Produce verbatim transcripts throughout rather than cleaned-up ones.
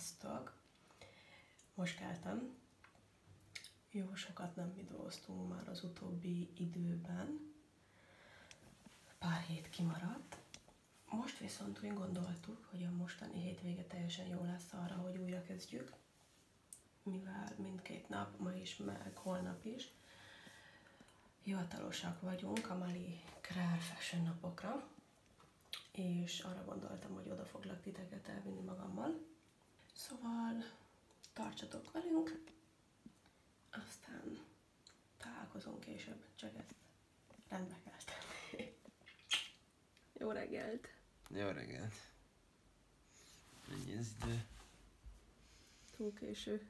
Sziasztok! Most keltem. Jó sokat nem videóztunk már az utóbbi időben. Pár hét kimaradt. Most viszont úgy gondoltuk, hogy a mostani hétvége teljesen jó lesz arra, hogy újra kezdjük. Mivel mindkét nap, ma is, meg holnap is, hivatalosak vagyunk a Mali Král Fashion napokra. És arra gondoltam, hogy oda foglak titeket elvinni magammal. Szóval tartsatok velünk, aztán találkozunk később, csak ezt rendbe kell tenni. Jó reggelt! Jó reggelt! Mennyi az idő? Túl késő.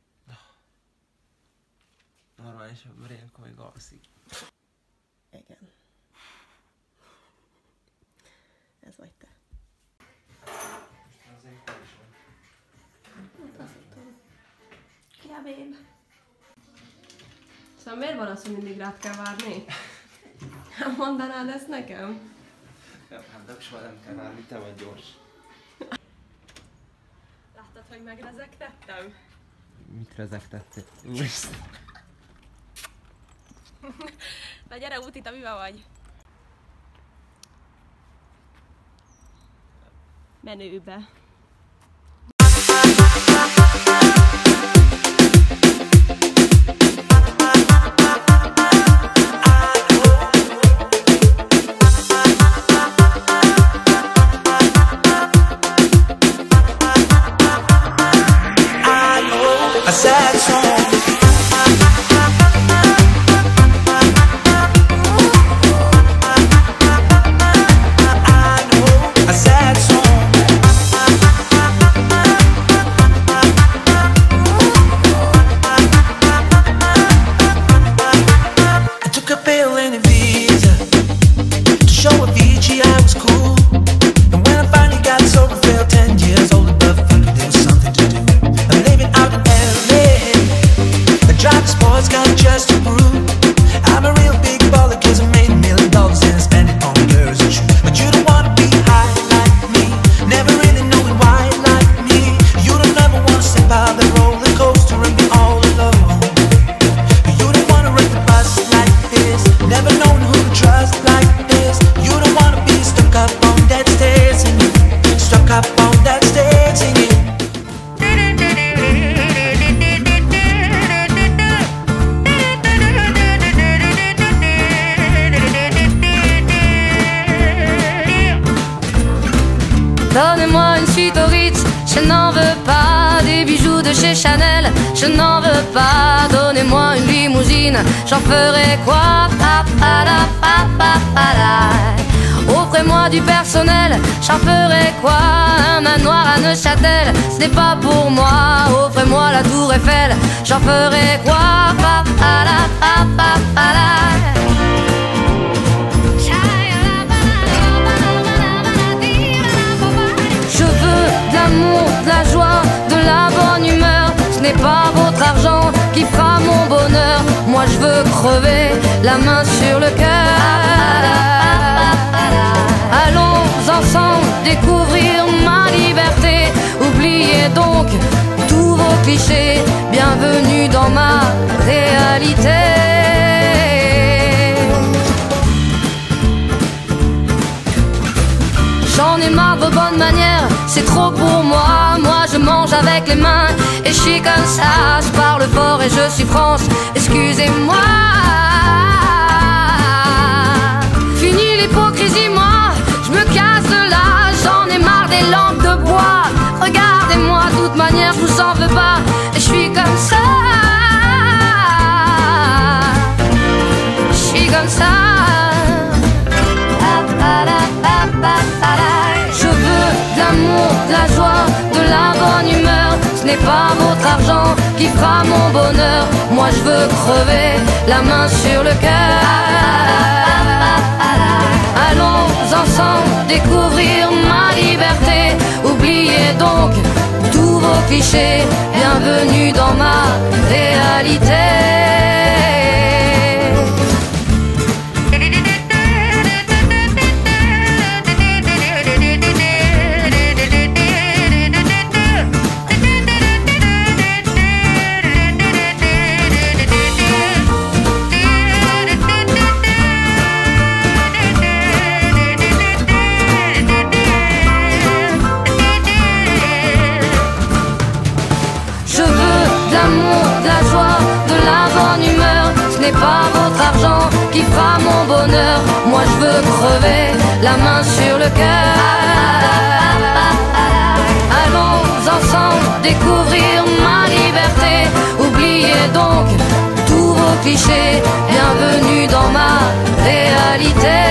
Normális ember ilyenkor még alszik. Igen. Ez vagy te. Most azért te is van. Hát azt tudom. Ja, babe. Szóval miért van az, hogy mindig rád kell várni? Nem mondanád ezt nekem? Ja, hát de soha nem kell várni, te vagy gyors. Láttad, hogy megrezegtettem? Mit rezegtettél? Úristen! Na gyere, Útita, mivel vagy? Menőbe. A sad song. Donnez-moi une suite au Ritz, je n'en veux pas. Des bijoux de chez Chanel, je n'en veux pas. Donnez-moi une limousine, j'en ferai quoi? Pa, pa, la, pa, pa, pa, la. Offrez-moi du personnel, j'en ferai quoi? Un manoir à Neuchâtel, ce n'est pas pour moi. Offrez-moi la tour Eiffel, j'en ferai quoi? Pa, pa, la, pa, pa, pa, la. De la joie, de la bonne humeur. Ce n'est pas votre argent qui fera mon bonheur. Moi je veux crever la main sur le cœur. Allons ensemble découvrir ma liberté. Oubliez donc tous vos clichés. Bienvenue dans ma réalité. J'en ai marre de vos bonnes manières, c'est trop pour moi. Moi je mange avec les mains et je suis comme ça. Je parle fort et je suis France, excusez-moi. Fini l'hypocrisie, moi je me casse de là. J'en ai marre des lampes de bois. Regardez-moi, de toute manière je vous en veux pas. Et je suis comme ça. Je suis comme ça. Je veux de l'amour, de la joie, de la bonne humeur. Ce n'est pas votre argent qui fera mon bonheur. Moi je veux crever la main sur le cœur. Allons ensemble découvrir ma liberté. Oubliez donc tous vos clichés. Bienvenue dans ma réalité. n'est pas votre argent qui fera mon bonheur. Moi je veux crever la main sur le cœur. Allons ensemble découvrir ma liberté. Oubliez donc tous vos clichés. Bienvenue dans ma réalité.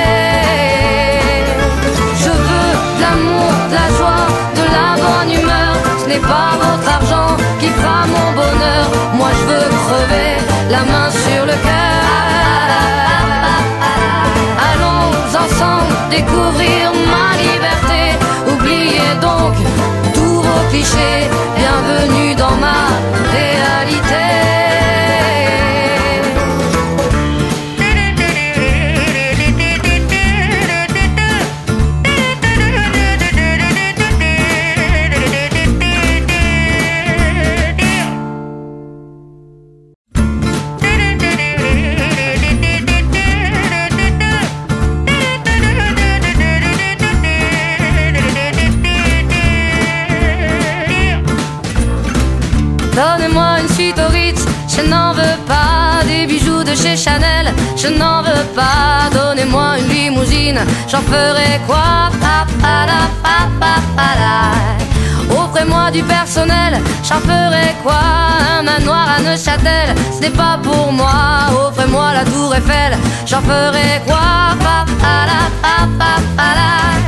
Je veux de l'amour, de la joie, de la bonne humeur. Ce n'est pas votre argent qui fera mon bonheur. Moi je veux crever la main sur le cœur. Allons ensemble découvrir ma liberté. Oubliez donc tous vos clichés. Bienvenue dans ma réalité. Donnez-moi une suite au Ritz, je n'en veux pas. Des bijoux de chez Chanel, je n'en veux pas. Donnez-moi une limousine, j'en ferai quoi? Pa, pa, la, pa, pa, pa, la. Offrez-moi du personnel, j'en ferai quoi? Un manoir à Neuchâtel, ce n'est pas pour moi. Offrez-moi la tour Eiffel, j'en ferai quoi? Pa, pa, la, pa, pa, pa, la.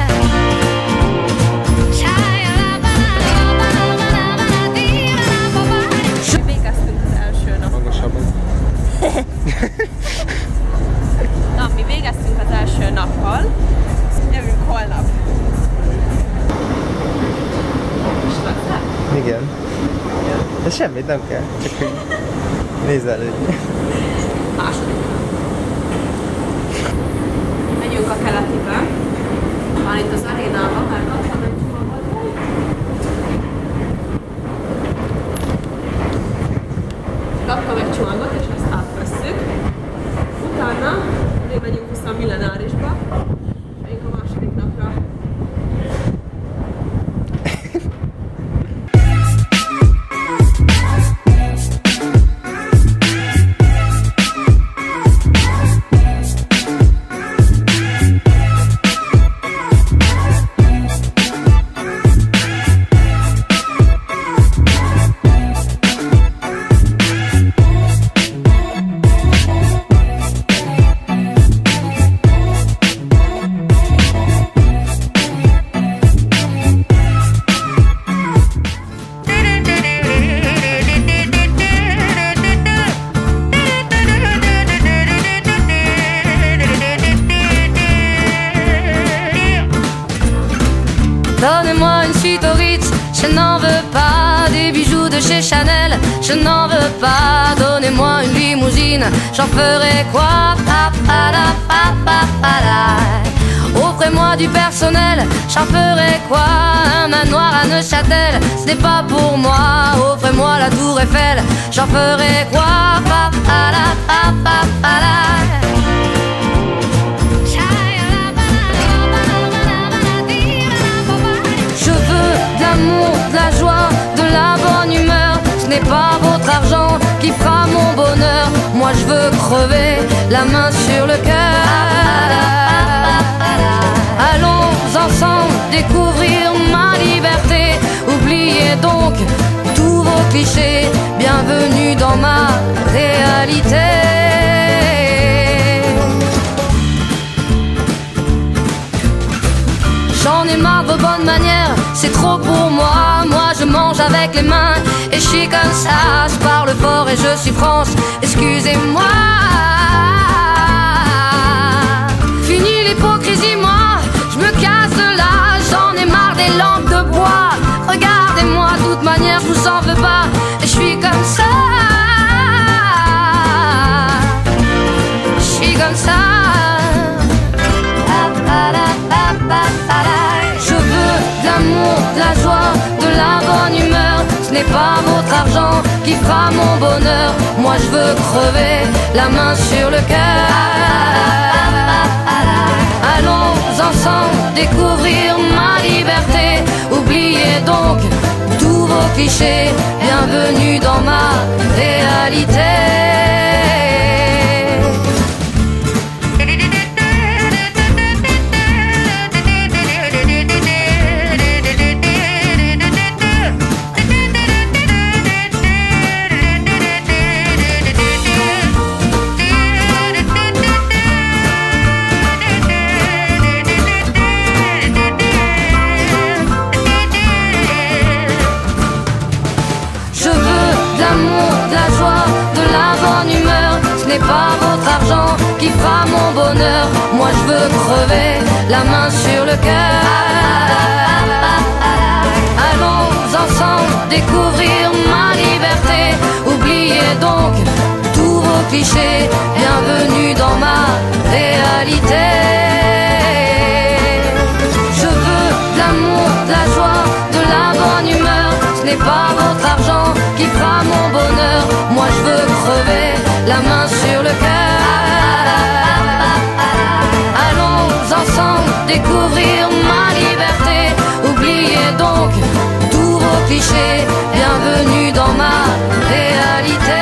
Na, mi végeztünk az első nappal, jövünk holnap. Igen. De semmit nem kell, csak hogy nézelődj. Második. Megyünk a keletibe. Már itt az arénában, már kaptam egy csomagot. Kaptam egy csomagot, és ezt átvesszük. Utána megyünk vissza a Millenárisba. Megyünk a második napra. Donnez-moi une suite au Ritz, je n'en veux pas. Des bijoux de chez Chanel, je n'en veux pas. Donnez-moi une limousine, j'en ferai quoi? Pa, pa, la, pa, pa, pa, la. Offrez-moi du personnel, j'en ferai quoi? Un manoir à Neuchâtel, ce n'est pas pour moi. Offrez-moi la tour Eiffel, j'en ferai quoi? Pa, pa, la, pa, pa, pa, la. De la joie, de la bonne humeur. Ce n'est pas votre argent qui fera mon bonheur. Moi je veux crever la main sur le cœur. Allons ensemble découvrir ma liberté. Oubliez donc tous vos clichés. Bienvenue dans ma réalité. J'en ai marre de vos bonnes manières, c'est trop pour moi. Moi je mange avec les mains et je suis comme ça. Je parle fort et je suis France, excusez-moi. Fini l'hypocrisie, moi, je me casse de là. J'en ai marre des lampes de bois. Regardez-moi, de toute manière je vous en veux pas. Et je suis comme ça. Je suis comme ça. Je veux de l'amour, de la joie, de la bonne humeur. Ce n'est pas votre argent qui fera mon bonheur. Moi je veux crever la main sur le cœur. Allons ensemble découvrir ma liberté. Oubliez donc tous vos clichés. Bienvenue dans ma réalité. n'est pas votre argent qui fera mon bonheur. Moi je veux crever la main sur le cœur. Allons ensemble découvrir ma liberté. Oubliez donc tous vos clichés. Bienvenue dans ma réalité. Je veux de l'amour, de la joie, de la bonne humeur. Ce n'est pas votre argent qui fera mon bonheur. Moi je veux crever la main sur le cœur. Allons ensemble découvrir ma liberté. Oubliez donc tous vos clichés. Bienvenue dans ma réalité.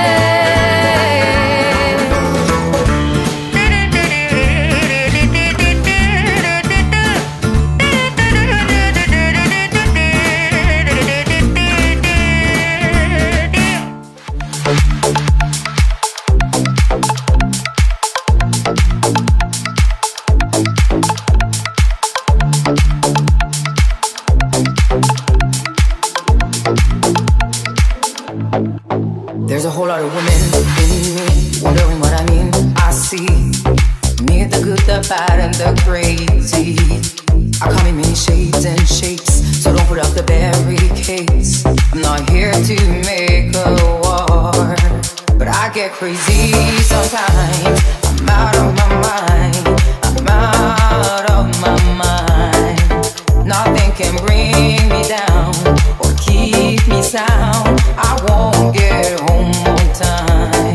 There's a whole lot of women in me, wondering what I mean. I see me, the good, the bad, and the crazy. I come in many shades and shapes, so don't put up the barricades. I'm not here to make a war, but I get crazy sometimes. I'm out of my mind, I'm out of my mind. Nothing can bring me down or keep me sound. I won't get home on time.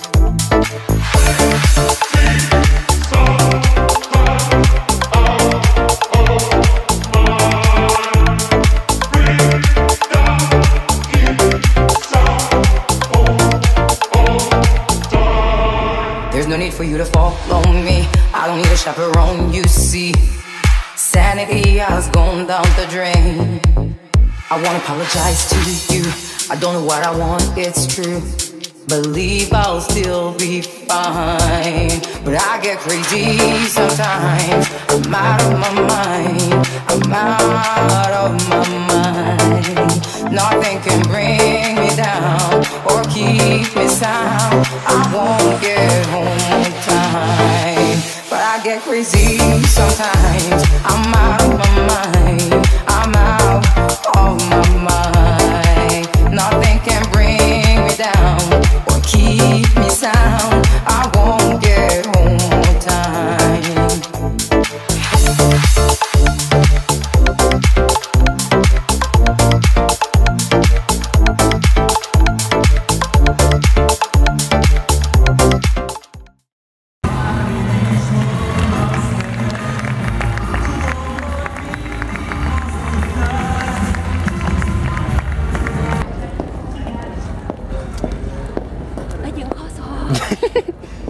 There's no need for you to follow me. I don't need a chaperone, you see. Sanity has gone down the drain. I wanna apologize to you. I don't know what I want, it's true. Believe I'll still be fine, but I get crazy sometimes. I'm out of my mind, I'm out of my mind. Nothing can bring me down or keep me sound. I won't get home on time, but I get crazy sometimes. I'm out of my mind, I'm out of my mind. Nothing can bring me down or keep me sound. I won't get home on time. Ở dưỡng khó xó